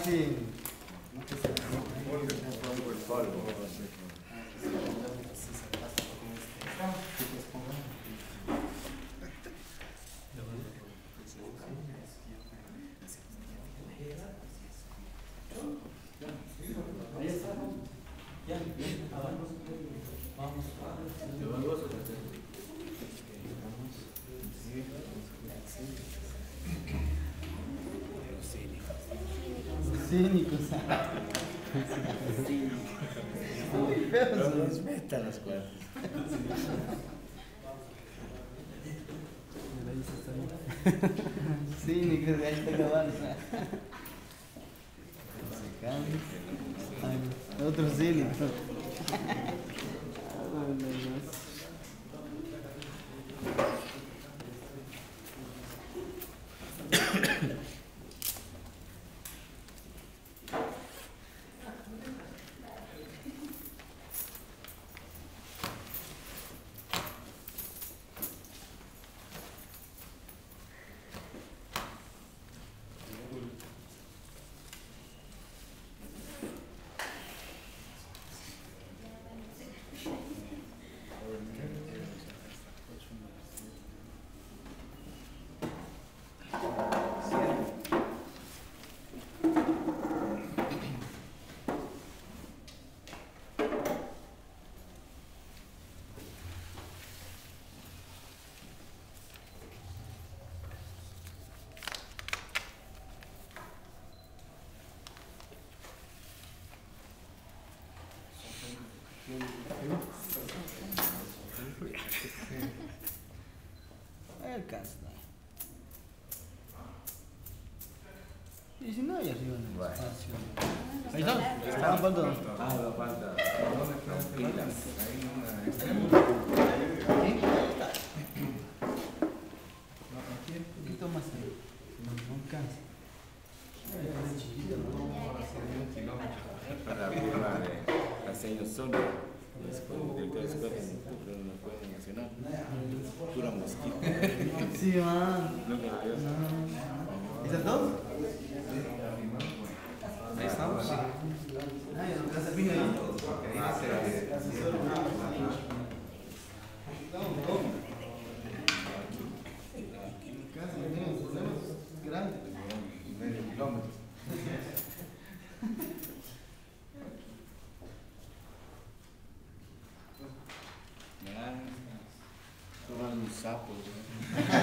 casi. Cínicos. Respeta las cuatro. Cínicos, ahí está acabando. Otro cínico. Alcanza. Y si no, hay arriba en el espacio. Ahí está. Ah, falta. Ah, falta. Pilas. Un poquito más ahí. No alcanza. Para la firma de hace años solo. Después del telescopio pero no pueden nacional. Pura mosquita. Sí, man. No, no. ¿Esas dos? Ahí estamos. Medio kilómetro. Eran sapos.